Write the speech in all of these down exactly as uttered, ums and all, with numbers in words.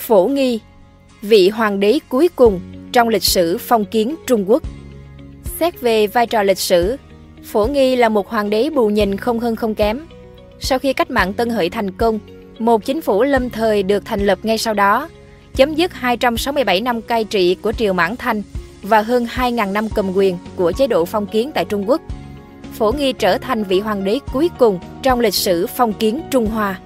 Phổ Nghi, vị hoàng đế cuối cùng trong lịch sử phong kiến Trung Quốc. Xét về vai trò lịch sử, Phổ Nghi là một hoàng đế bù nhìn không hơn không kém. Sau khi cách mạng Tân Hợi thành công, một chính phủ lâm thời được thành lập ngay sau đó, chấm dứt hai trăm sáu mươi bảy năm cai trị của triều Mãn Thanh và hơn hai nghìn năm cầm quyền của chế độ phong kiến tại Trung Quốc. Phổ Nghi trở thành vị hoàng đế cuối cùng trong lịch sử phong kiến Trung Hoa.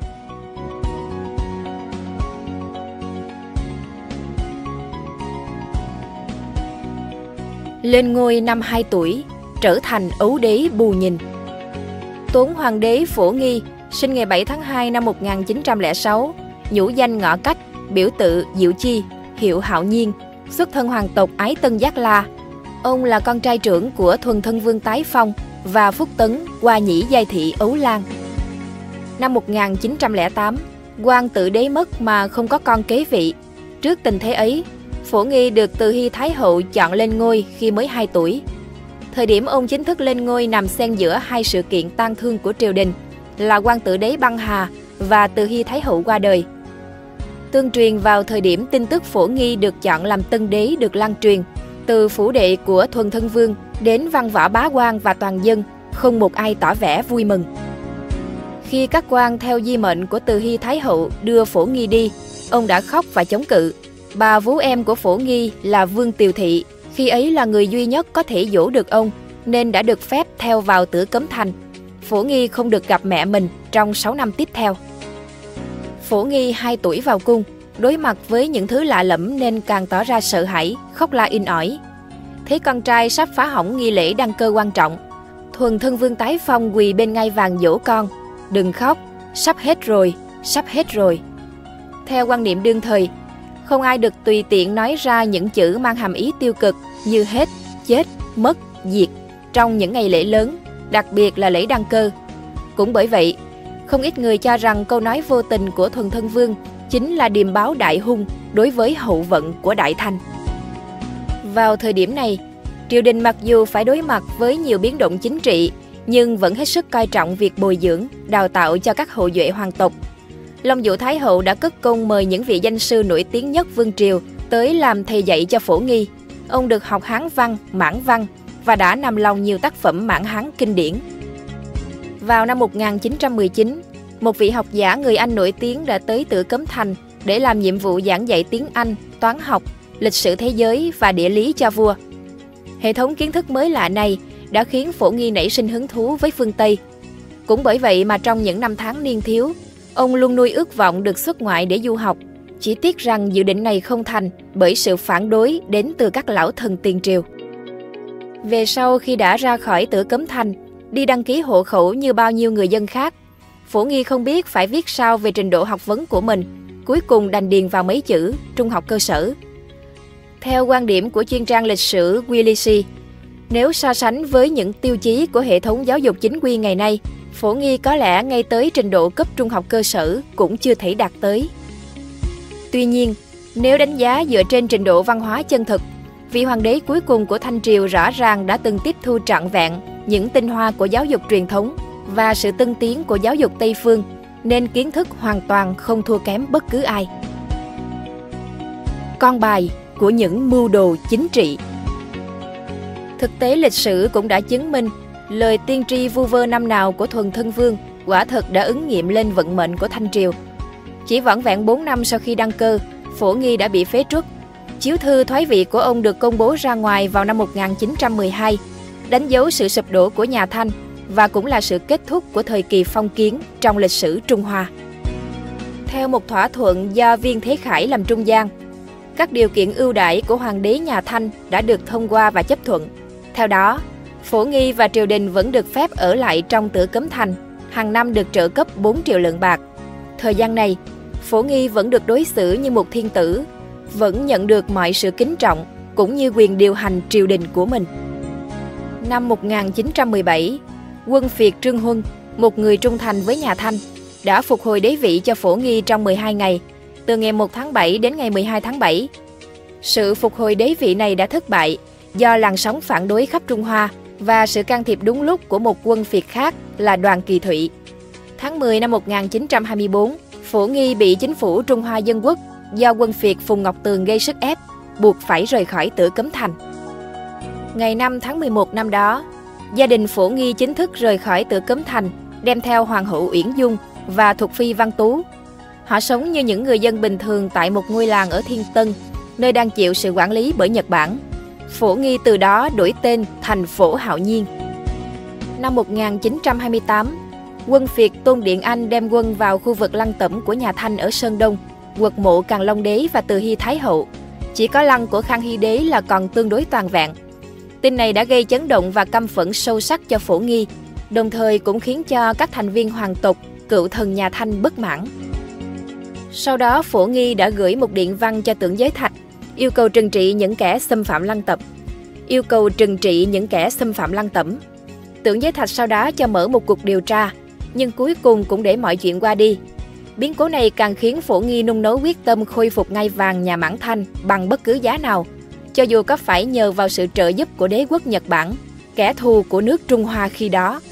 Lên ngôi năm hai tuổi, trở thành ấu đế bù nhìn. Tốn hoàng đế Phổ Nghi sinh ngày bảy tháng hai năm một nghìn chín trăm lẻ sáu, nhũ danh Ngọ Cách, biểu tự Diệu Chi, hiệu Hạo Nhiên, xuất thân hoàng tộc Ái Tân Giác La. Ông là con trai trưởng của Thuần Thân Vương Tái Phong và Phúc Tấn, Hoa Nhĩ Giai Thị Ấu Lan. Năm một nghìn chín trăm lẻ tám, Quang Tự Đế mất mà không có con kế vị. Trước tình thế ấy, Phổ Nghi được Từ Hy Thái Hậu chọn lên ngôi khi mới hai tuổi. Thời điểm ông chính thức lên ngôi nằm xen giữa hai sự kiện tang thương của triều đình là Quang Tự Đế băng hà và Từ Hy Thái Hậu qua đời. Tương truyền vào thời điểm tin tức Phổ Nghi được chọn làm tân đế được lan truyền, từ phủ đệ của Thuần Thân Vương đến văn võ bá quan và toàn dân, không một ai tỏ vẻ vui mừng. Khi các quan theo di mệnh của Từ Hy Thái Hậu đưa Phổ Nghi đi, ông đã khóc và chống cự. Bà vú em của Phổ Nghi là Vương Tiều Thị, khi ấy là người duy nhất có thể dỗ được ông, nên đã được phép theo vào Tử Cấm Thành. Phổ Nghi không được gặp mẹ mình trong sáu năm tiếp theo. Phổ Nghi hai tuổi vào cung, đối mặt với những thứ lạ lẫm nên càng tỏ ra sợ hãi, khóc la in ỏi. Thấy con trai sắp phá hỏng nghi lễ đăng cơ quan trọng, Thuần Thân Vương Tái Phong quỳ bên ngai vàng dỗ con: "Đừng khóc, sắp hết rồi, sắp hết rồi." Theo quan niệm đương thời, không ai được tùy tiện nói ra những chữ mang hàm ý tiêu cực như hết, chết, mất, diệt trong những ngày lễ lớn, đặc biệt là lễ đăng cơ. Cũng bởi vậy, không ít người cho rằng câu nói vô tình của Thuần Thân Vương chính là điềm báo đại hung đối với hậu vận của Đại Thanh. Vào thời điểm này, triều đình mặc dù phải đối mặt với nhiều biến động chính trị, nhưng vẫn hết sức coi trọng việc bồi dưỡng, đào tạo cho các hậu duệ hoàng tộc. Long Vũ Thái Hậu đã cất công mời những vị danh sư nổi tiếng nhất vương triều tới làm thầy dạy cho Phổ Nghi. Ông được học Hán văn, Mãn văn và đã nằm lòng nhiều tác phẩm Mãn Hán kinh điển. Vào năm một nghìn chín trăm mười chín, một vị học giả người Anh nổi tiếng đã tới Tử Cấm Thành để làm nhiệm vụ giảng dạy tiếng Anh, toán học, lịch sử thế giới và địa lý cho vua. Hệ thống kiến thức mới lạ này đã khiến Phổ Nghi nảy sinh hứng thú với phương Tây. Cũng bởi vậy mà trong những năm tháng niên thiếu, ông luôn nuôi ước vọng được xuất ngoại để du học. Chỉ tiếc rằng dự định này không thành bởi sự phản đối đến từ các lão thần tiền triều. Về sau khi đã ra khỏi Tử Cấm Thành, đi đăng ký hộ khẩu như bao nhiêu người dân khác, Phổ Nghi không biết phải viết sao về trình độ học vấn của mình, cuối cùng đành điền vào mấy chữ trung học cơ sở. Theo quan điểm của chuyên trang lịch sử Willisi, nếu so sánh với những tiêu chí của hệ thống giáo dục chính quy ngày nay, Phổ Nghi có lẽ ngay tới trình độ cấp trung học cơ sở cũng chưa thể đạt tới. Tuy nhiên, nếu đánh giá dựa trên trình độ văn hóa chân thực, vị hoàng đế cuối cùng của Thanh Triều rõ ràng đã từng tiếp thu trọn vẹn những tinh hoa của giáo dục truyền thống và sự tân tiến của giáo dục Tây phương, nên kiến thức hoàn toàn không thua kém bất cứ ai. Con bài của những mưu đồ chính trị. Thực tế lịch sử cũng đã chứng minh lời tiên tri vu vơ năm nào của Thuần Thân Vương quả thực đã ứng nghiệm lên vận mệnh của Thanh Triều. Chỉ vỏn vẹn bốn năm sau khi đăng cơ, Phổ Nghi đã bị phế truất. Chiếu thư thoái vị của ông được công bố ra ngoài vào năm một nghìn chín trăm mười hai, đánh dấu sự sụp đổ của nhà Thanh và cũng là sự kết thúc của thời kỳ phong kiến trong lịch sử Trung Hoa. Theo một thỏa thuận do Viên Thế Khải làm trung gian, các điều kiện ưu đãi của hoàng đế nhà Thanh đã được thông qua và chấp thuận. Theo đó, Phổ Nghi và triều đình vẫn được phép ở lại trong Tử Cấm Thành, hàng năm được trợ cấp bốn triệu lượng bạc. Thời gian này, Phổ Nghi vẫn được đối xử như một thiên tử, vẫn nhận được mọi sự kính trọng cũng như quyền điều hành triều đình của mình. Năm một nghìn chín trăm mười bảy, quân phiệt Trương Huân, một người trung thành với nhà Thanh, đã phục hồi đế vị cho Phổ Nghi trong mười hai ngày, từ ngày một tháng bảy đến ngày mười hai tháng bảy. Sự phục hồi đế vị này đã thất bại do làn sóng phản đối khắp Trung Hoa và sự can thiệp đúng lúc của một quân phiệt khác là Đoàn Kỳ Thụy. Tháng mười năm một nghìn chín trăm hai mươi tư, Phổ Nghi bị chính phủ Trung Hoa Dân Quốc do quân Việt Phùng Ngọc Tường gây sức ép, buộc phải rời khỏi Tử Cấm Thành. Ngày năm tháng mười một năm đó, gia đình Phổ Nghi chính thức rời khỏi Tử Cấm Thành, đem theo Hoàng hậu Uyển Dung và thuộc phi Văn Tú. Họ sống như những người dân bình thường tại một ngôi làng ở Thiên Tân, nơi đang chịu sự quản lý bởi Nhật Bản. Phổ Nghi từ đó đổi tên thành Phổ Hạo Nhiên. Năm một nghìn chín trăm hai mươi tám, quân Việt Tôn Điện Anh đem quân vào khu vực lăng tẩm của nhà Thanh ở Sơn Đông, quật mộ Càn Long Đế và Từ Hy Thái Hậu. Chỉ có lăng của Khang Hy Đế là còn tương đối toàn vẹn. Tin này đã gây chấn động và căm phẫn sâu sắc cho Phổ Nghi, đồng thời cũng khiến cho các thành viên hoàng tộc, cựu thần nhà Thanh bất mãn. Sau đó, Phổ Nghi đã gửi một điện văn cho Tưởng Giới Thạch, yêu cầu trừng trị những kẻ xâm phạm lăng tẩm. Yêu cầu trừng trị những kẻ xâm phạm lăng tẩm. Tưởng Giới Thạch sau đó cho mở một cuộc điều tra, nhưng cuối cùng cũng để mọi chuyện qua đi. Biến cố này càng khiến Phổ Nghi nung nấu quyết tâm khôi phục ngai vàng nhà Mãn Thanh bằng bất cứ giá nào, cho dù có phải nhờ vào sự trợ giúp của đế quốc Nhật Bản, kẻ thù của nước Trung Hoa khi đó.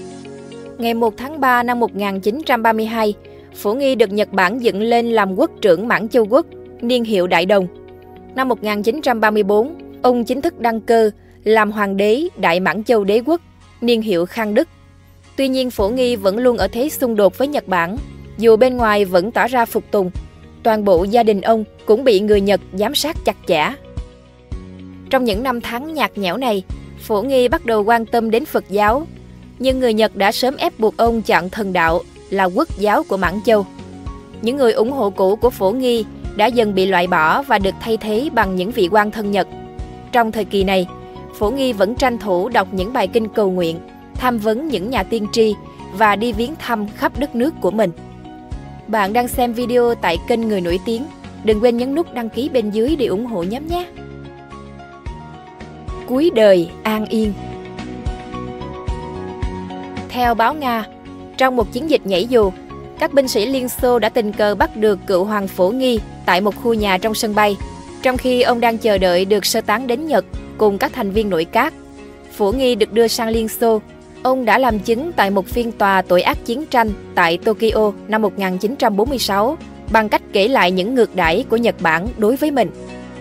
Ngày một tháng ba năm một nghìn chín trăm ba mươi hai, Phổ Nghi được Nhật Bản dựng lên làm quốc trưởng Mãn Châu Quốc, niên hiệu Đại Đồng. Năm một nghìn chín trăm ba mươi tư, ông chính thức đăng cơ làm hoàng đế Đại Mãn Châu Đế Quốc, niên hiệu Khang Đức. Tuy nhiên, Phổ Nghi vẫn luôn ở thế xung đột với Nhật Bản, dù bên ngoài vẫn tỏ ra phục tùng. Toàn bộ gia đình ông cũng bị người Nhật giám sát chặt chẽ. Trong những năm tháng nhạt nhẽo này, Phổ Nghi bắt đầu quan tâm đến Phật giáo, nhưng người Nhật đã sớm ép buộc ông chọn thần đạo là quốc giáo của Mãn Châu. Những người ủng hộ cũ của Phổ Nghi đã dần bị loại bỏ và được thay thế bằng những vị quan thân Nhật. Trong thời kỳ này, Phổ Nghi vẫn tranh thủ đọc những bài kinh cầu nguyện, tham vấn những nhà tiên tri và đi viếng thăm khắp đất nước của mình. Bạn đang xem video tại kênh Người Nổi Tiếng. Đừng quên nhấn nút đăng ký bên dưới để ủng hộ nhóm nhé! Cuối đời an yên. Theo báo Nga, trong một chiến dịch nhảy dù, các binh sĩ Liên Xô đã tình cờ bắt được cựu hoàng Phổ Nghi tại một khu nhà trong sân bay, trong khi ông đang chờ đợi được sơ tán đến Nhật cùng các thành viên nội các. Phổ Nghi được đưa sang Liên Xô. Ông đã làm chứng tại một phiên tòa tội ác chiến tranh tại Tokyo năm một nghìn chín trăm bốn mươi sáu bằng cách kể lại những ngược đãi của Nhật Bản đối với mình.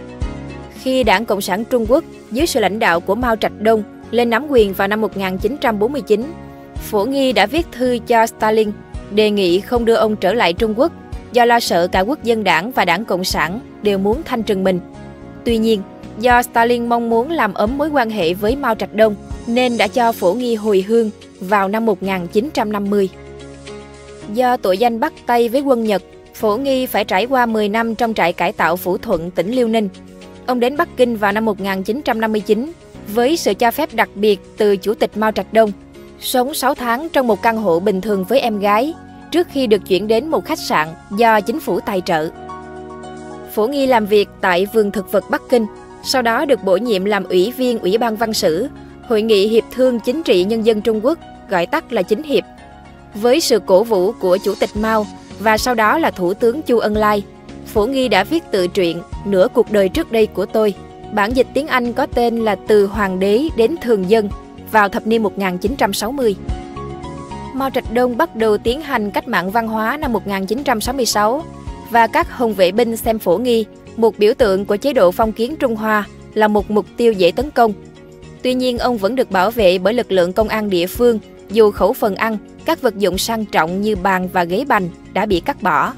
Khi Đảng Cộng sản Trung Quốc dưới sự lãnh đạo của Mao Trạch Đông lên nắm quyền vào năm một nghìn chín trăm bốn mươi chín, Phổ Nghi đã viết thư cho Stalin đề nghị không đưa ông trở lại Trung Quốc do lo sợ cả Quốc dân đảng và Đảng Cộng sản đều muốn thanh trừng mình. Tuy nhiên, do Stalin mong muốn làm ấm mối quan hệ với Mao Trạch Đông nên đã cho Phổ Nghi hồi hương vào năm một nghìn chín trăm năm mươi. Do tội danh bắt tay với quân Nhật, Phổ Nghi phải trải qua mười năm trong trại cải tạo Phủ Thuận, tỉnh Liêu Ninh. Ông đến Bắc Kinh vào năm một nghìn chín trăm năm mươi chín với sự cho phép đặc biệt từ Chủ tịch Mao Trạch Đông, sống sáu tháng trong một căn hộ bình thường với em gái, trước khi được chuyển đến một khách sạn do chính phủ tài trợ. Phổ Nghi làm việc tại Vườn Thực vật Bắc Kinh, sau đó được bổ nhiệm làm ủy viên Ủy ban Văn sử, Hội nghị Hiệp thương Chính trị Nhân dân Trung Quốc, gọi tắt là Chính hiệp. Với sự cổ vũ của Chủ tịch Mao và sau đó là Thủ tướng Chu Ân Lai, Phổ Nghi đã viết tự truyện Nửa cuộc đời trước đây của tôi. Bản dịch tiếng Anh có tên là Từ Hoàng đế đến Thường dân vào thập niên một nghìn chín trăm sáu mươi. Mao Trạch Đông bắt đầu tiến hành cách mạng văn hóa năm một nghìn chín trăm sáu mươi sáu và các hồng vệ binh xem Phổ Nghi, một biểu tượng của chế độ phong kiến Trung Hoa, là một mục tiêu dễ tấn công. Tuy nhiên, ông vẫn được bảo vệ bởi lực lượng công an địa phương, dù khẩu phần ăn, các vật dụng sang trọng như bàn và ghế bành đã bị cắt bỏ.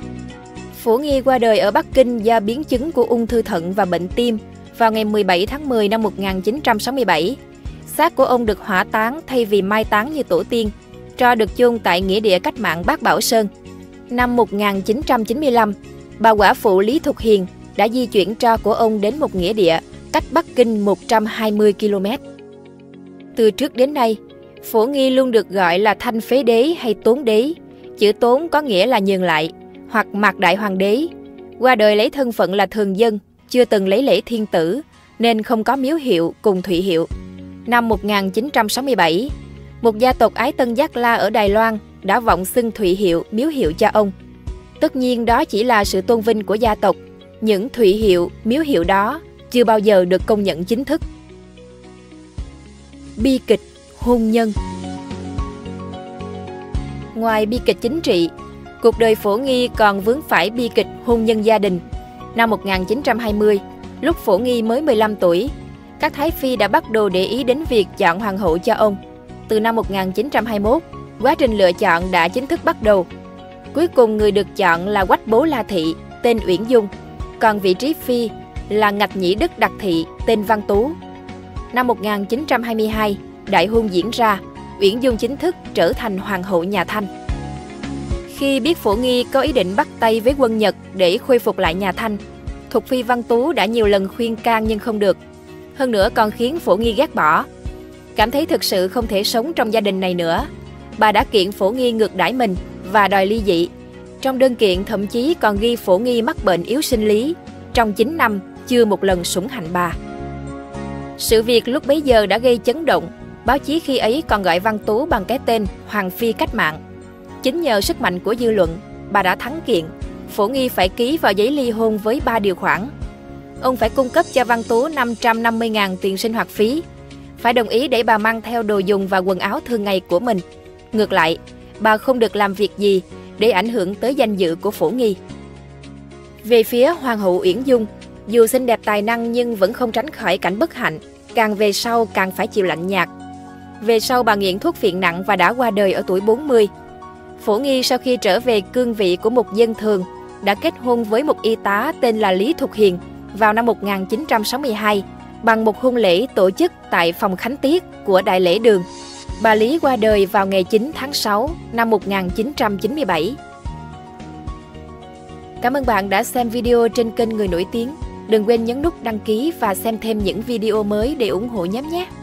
Phổ Nghi qua đời ở Bắc Kinh do biến chứng của ung thư thận và bệnh tim vào ngày mười bảy tháng mười năm một nghìn chín trăm sáu mươi bảy. Xác của ông được hỏa táng thay vì mai táng như tổ tiên, tro được chôn tại nghĩa địa cách mạng Bác Bảo Sơn. Năm một nghìn chín trăm chín mươi lăm, bà quả phụ Lý Thục Hiền đã di chuyển tro của ông đến một nghĩa địa cách Bắc Kinh một trăm hai mươi ki lô mét. Từ trước đến nay, Phổ Nghi luôn được gọi là Thanh Phế Đế hay Tốn Đế. Chữ Tốn có nghĩa là nhường lại, hoặc Mạc Đại Hoàng đế. Qua đời lấy thân phận là thường dân, chưa từng lấy lễ thiên tử, nên không có miếu hiệu cùng thụy hiệu. Năm một nghìn chín trăm sáu mươi bảy, một gia tộc Ái Tân Giác La ở Đài Loan đã vọng xưng thụy hiệu, miếu hiệu cho ông. Tất nhiên đó chỉ là sự tôn vinh của gia tộc. Những thụy hiệu, miếu hiệu đó chưa bao giờ được công nhận chính thức. Bi kịch hôn nhân. Ngoài bi kịch chính trị, Cuộc đời Phổ Nghi còn vướng phải bi kịch hôn nhân gia đình. Năm một nghìn chín trăm hai mươi, lúc Phổ Nghi mới mười lăm tuổi, các thái phi đã bắt đầu để ý đến việc chọn hoàng hậu cho ông. Từ năm một nghìn chín trăm hai mươi mốt, quá trình lựa chọn đã chính thức bắt đầu. Cuối cùng người được chọn là Quách Bố La Thị, tên Uyển Dung, còn vị trí phi là Ngạch Nhĩ Đức Đặc Thị, tên Văn Tú. Năm một nghìn chín trăm hai mươi hai, đại hôn diễn ra, Uyển Dung chính thức trở thành hoàng hậu nhà Thanh. Khi biết Phổ Nghi có ý định bắt tay với quân Nhật để khôi phục lại nhà Thanh, Thục Phi Văn Tú đã nhiều lần khuyên can nhưng không được. Hơn nữa còn khiến Phổ Nghi ghét bỏ. Cảm thấy thực sự không thể sống trong gia đình này nữa, bà đã kiện Phổ Nghi ngược đãi mình và đòi ly dị. Trong đơn kiện thậm chí còn ghi Phổ Nghi mắc bệnh yếu sinh lý, trong chín năm chưa một lần sủng hạnh bà. Sự việc lúc bấy giờ đã gây chấn động, báo chí khi ấy còn gọi Văn Tú bằng cái tên Hoàng Phi cách mạng. Chính nhờ sức mạnh của dư luận, bà đã thắng kiện. Phổ Nghi phải ký vào giấy ly hôn với ba điều khoản. Ông phải cung cấp cho Văn Tú năm trăm năm mươi nghìn tiền sinh hoạt phí, phải đồng ý để bà mang theo đồ dùng và quần áo thường ngày của mình. Ngược lại, bà không được làm việc gì để ảnh hưởng tới danh dự của Phổ Nghi. Về phía Hoàng hậu Uyển Dung, dù xinh đẹp tài năng nhưng vẫn không tránh khỏi cảnh bất hạnh, càng về sau càng phải chịu lạnh nhạt. Về sau bà nghiện thuốc phiện nặng và đã qua đời ở tuổi bốn mươi. Phổ Nghi sau khi trở về cương vị của một dân thường, đã kết hôn với một y tá tên là Lý Thục Hiền vào năm một nghìn chín trăm sáu mươi hai bằng một hôn lễ tổ chức tại phòng Khánh Tiết của Đại Lễ Đường. Bà Lý qua đời vào ngày chín tháng sáu năm một nghìn chín trăm chín mươi bảy. Cảm ơn bạn đã xem video trên kênh Người Nổi Tiếng. Đừng quên nhấn nút đăng ký và xem thêm những video mới để ủng hộ nhóm nhé!